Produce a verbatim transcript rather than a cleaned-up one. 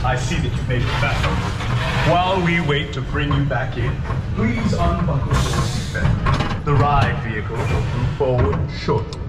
I see that you made it back. While we wait to bring you back in, please unbuckle your seatbelt. The ride vehicle will move forward shortly.